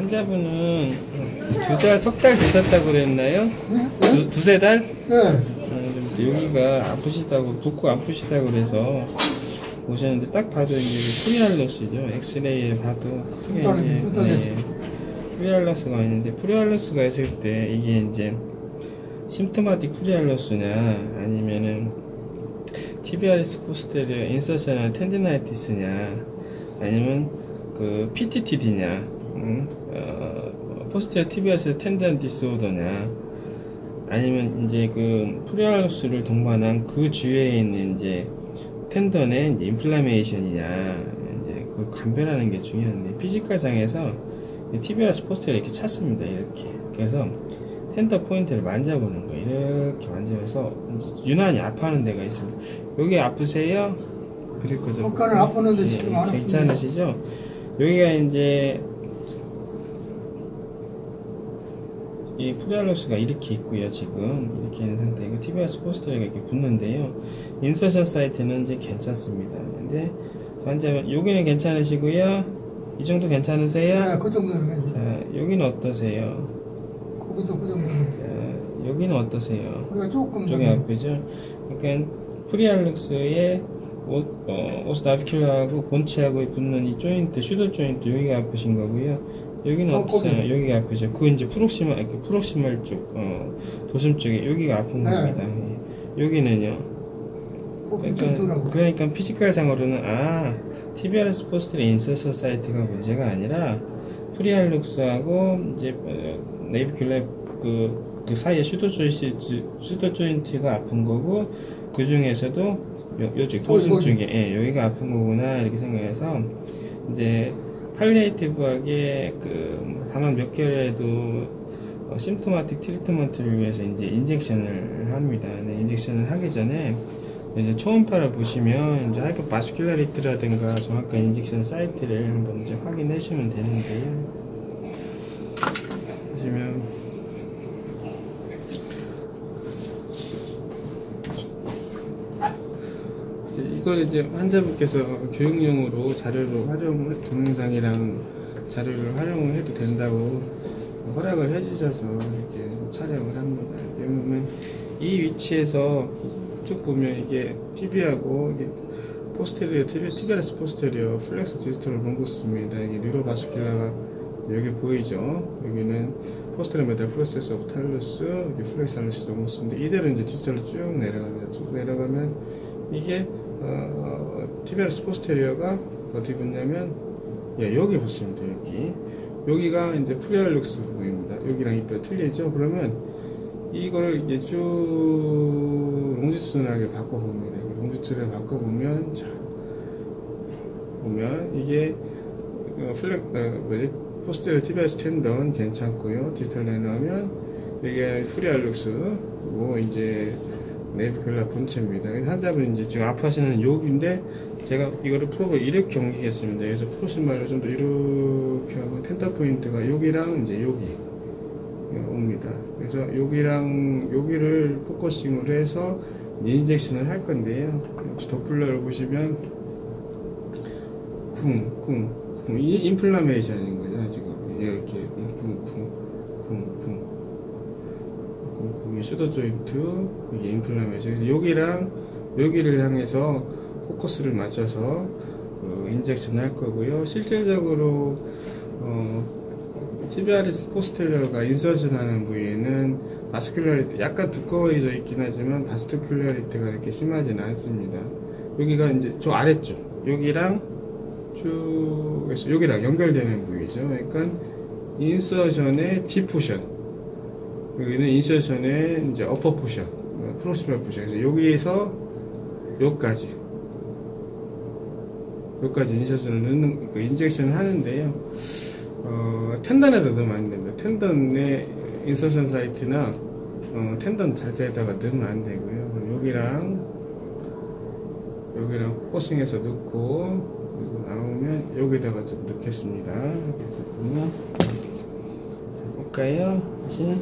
환자분은 석 달 되셨다고 그랬나요? 네? 두세 달? 네. 여기가 아프시다고, 붓고 아프시다고 그래서 오셨는데, 딱 봐도 이제 프리알러스죠. 엑스레이에 봐도 프리알러스가 있는데, 프리알러스가 있을 때 이게 이제 심토마틱 프리알러스냐 아니면은 티비아리스 포스테리어 인서셔널 텐디나이티스냐 아니면 그 PTTD냐 포스테리어 티비아리스 텐던 디스오더냐 아니면 이제 그 프리알러스를 동반한 그 주위에 있는 이제 텐던의 이제 인플라메이션이냐 이제 그걸 감별하는 게 중요한데, 피지컬상에서 티비아리스 포스테리어 이렇게 찾습니다. 이렇게. 그래서 텐더 포인트를 만져보는 거예요. 이렇게 만져서 유난히 아파하는 데가 있습니다. 여기 아프세요? 그럴 거죠. 아까는 아팠는데 지금 안 아픈데. 괜찮으시죠? 여기가 이제 이 프리알러스가 이렇게 있고요. 지금 이렇게 있는 상태이고 티비아리스 포스테리어가 이렇게 붙는데요. 인서션 사이트는 이제 괜찮습니다. 근데 환자분 여기는 괜찮으시고요. 이 정도 괜찮으세요? 네, 그 정도는 괜찮아요. 자, 여기는 어떠세요? 거기도 그 정도는 괜찮아요. 자, 여기는 어떠세요? 거기가 조금 쪽이 아프죠? 그러니까 프리알렉스의 오스나비큘러하고 본체하고 붙는 이 조인트, 슈더 조인트 여기가 아프신 거고요. 여기는 어떠세요? 여기가 아프죠? 그 이제 프록시멀 쪽, 도심 쪽에 여기가 아픈 겁니다. 여기는요. 그러니까 피지컬상으로는 티비아리스 포스테리어 인서션 사이트가 문제가 아니라 프리알룩스하고 이제 네이비큘러 그 사이에 슈더 조인트가 아픈 거고, 그 중에서도 요쪽 도심 쪽에 여기가 아픈 거구나 이렇게 생각해서 이제 팔리에이티브하게 다만 몇 개월에도 심토마틱 트리트먼트를 위해서 이제 인젝션을 합니다. 네, 인젝션을 하기 전에 이제 초음파를 보시면 이제 하이퍼 바스큘라리티라든가 정확한 인젝션 사이트를 한번 이제 확인해 주시면 되는데요. 보시면 이걸 이제 환자분께서 교육용으로 자료로 동영상이랑 자료를 활용을 해도 된다고 허락을 해주셔서 이렇게 촬영을 합니다. 그러면 이 위치에서 쭉 보면 이게 TV하고 이게 포스테리어, 티비아리스 포스테리어, 플렉스 디스털 롱구스입니다. 이게 뉴로바스큘라가 여기 보이죠? 여기는 포스테리어 메달 프로세스 오브 탈루스, 여기 플렉스 알루스 롱구스인데 이대로 이제 디지털로 쭉 내려갑니다. 쭉 내려가면 이게 티비아리스 포스테리어가 어디 붙냐면 여기 붙습니다. 여기가 이제 프리알룩스 부분입니다. 여기랑 이뼈 틀리죠? 그러면 이거를 이제 쭉 롱지튜드하게 바꿔봅니다. 롱지튜드를 바꿔보면, 자, 보면 이게 포스테리어 티비아리스 텐던 괜찮고요. 디지털 내놓으면 이게 프리알룩스고 이제 네이비큘러 본체입니다. 환자분이 이제 지금 아파하시는 여기인데 제가 이거를 프로를 이렇게 옮기겠습니다. 그래서 프로시말로 좀 더 이렇게 하고 텐더 포인트가 여기랑 이제 여기 옵니다. 그래서 여기를 포커싱으로 해서 인젝션을 할 건데요. 도플러를 보시면 이 인플라메이션인 거죠. 지금 이렇게 슈더 조인트, 이게 인플라메이션. 그래서 여기를 향해서 포커스를 맞춰서 인젝션을 할 거고요. 실질적으로 티비아리스 포스테리어가 인서션 하는 부위에는 바스큘라리티 약간 두꺼워져 있긴 하지만 바스큘라리티가 이렇게 심하지는 않습니다. 여기가 이제 저 아래쪽 여기랑 쭉 해서 여기랑 연결되는 부위죠. 그러니까 인서션의 디포션, 여기는 인서션의 이제 어퍼 포션, 프로시멀 포션. 그래서 여기에서 여기까지 인서션을 넣는 인젝션을 하는데요. 텐던에다 넣으면 안 됩니다. 텐던의 인서션 사이트나 텐던 자체에다가 넣으면 안 되고요. 여기랑 포커싱해서 넣고 그리고 나오면 여기다가 좀 넣겠습니다. 그래서 보면 자, 볼까요? 다시.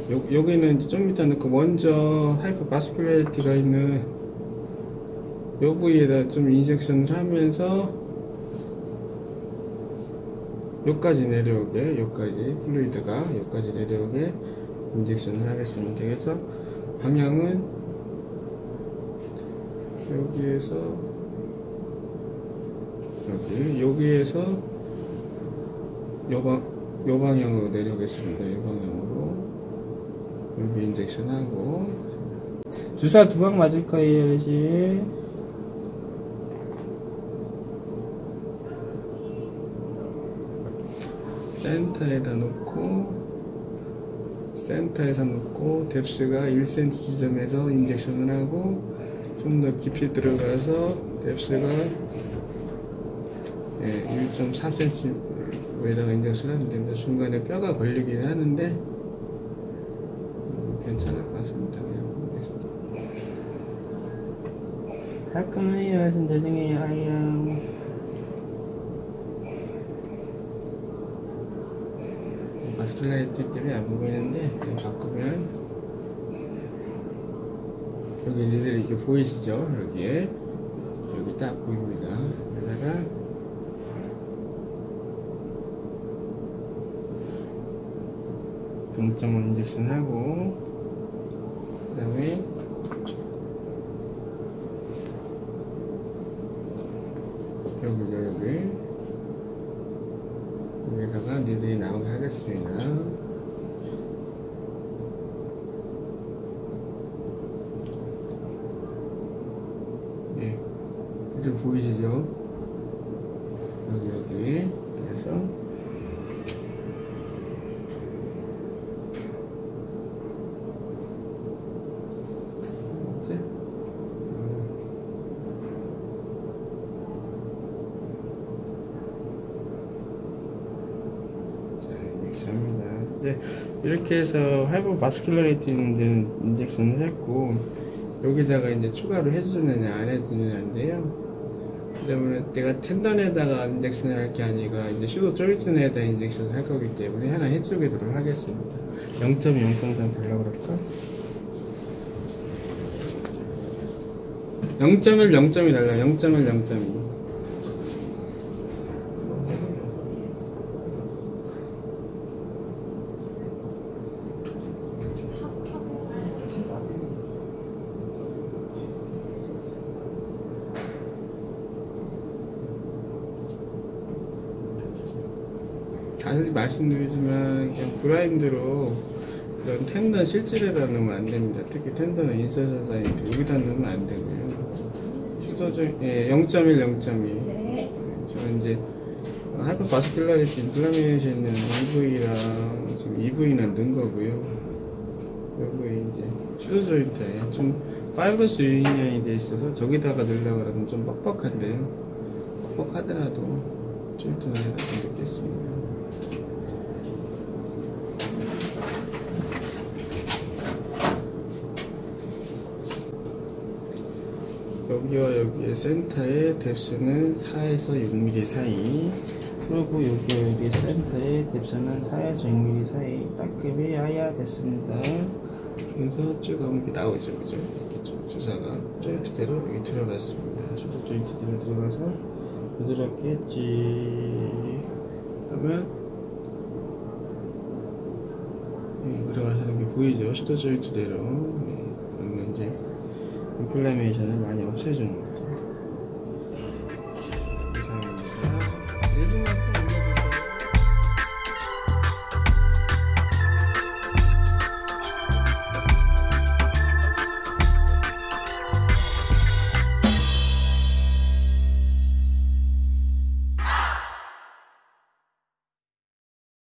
여기는 이제 좀 이따 넣고 먼저 하이퍼 바스큘라리티가 있는 요 부위에다 좀 인젝션을 하면서 요까지 내려오게, 요까지 플루이드가 요까지 내려오게 인젝션을 하겠습니다. 그래서 방향은 여기에서 여기에서 요 방향으로 내려오겠습니다. 이 방향으로 여기 인젝션 하고 주사 2방 맞을 거예요, 어르신. 센터에서 놓고 뎁스가 1cm 지점에서 인젝션을 하고 좀 더 깊이 들어가서 뎁스가 1.4cm에다가 인젝션을 하면 됩니다. 중간에 뼈가 걸리긴 하는데 괜찮을 것 같습니다. 깔끔해요, 어르신. 죄송해요, 아이양. 바스큘라리티 때문에 안 보이는데 바꾸면 여기 니들 이게 보이시죠? 여기에 여기 딱 보입니다. 여기다가 0.5 인젝션 하고 그 다음에 여기다가 니들이 나오게 하겠습니다. 예, 니들 보이시죠? 여기 그래서 이제 이렇게 해서 하이퍼 바스큘라리티 있는 데는 인젝션을 했고 여기다가 이제 추가로 해주느냐 안 해주느냐인데요. 때문에 내가 텐던에다가 인젝션을 할 게 아니라 이제 슈도 조이튼에다 인젝션을 할 거기 때문에 하나 해주도록 하겠습니다. 0.033 달라고 그럴까? 0.1, 0.2 달라. 0.1, 0.2. 다시 말씀드리지만 그냥 브라인드로 이런 텐던 실질에다 넣으면 안 됩니다. 특히 텐던은 인서션 사이트 여기다 넣으면 안 되고요. 슈도조 0.1, 0.2. 저는 이제 하이퍼 바스큘라리티 인플라메이션은 EV랑 지금 EV는 넣은 거고요. 여기 이제 슈도 조인트에 좀 파이브러스 유니언이 돼 있어서 저기다가 넣으려고 그러면 좀 뻑뻑한데요. 뻑뻑하더라도 조인트 안에다 좀 넣겠습니다. 여기와 여기의 센터의 뎁스는 4에서 6mm 사이, 그리고 여기 센터에 뎁스는 4에서 6mm 사이 따끔히 하야 됐습니다. 그래서 쭉 가면 이렇게 나오죠, 그죠? 이렇게 주사가 조인트대로 여기 들어갔습니다. 슈도 조인트대로 들어가서 부드럽게 찌 하면 들어가서 이렇게 보이죠? 슈도 조인트대로. 그러면 이제 인플라메이션을 많이 없애주는 거예요.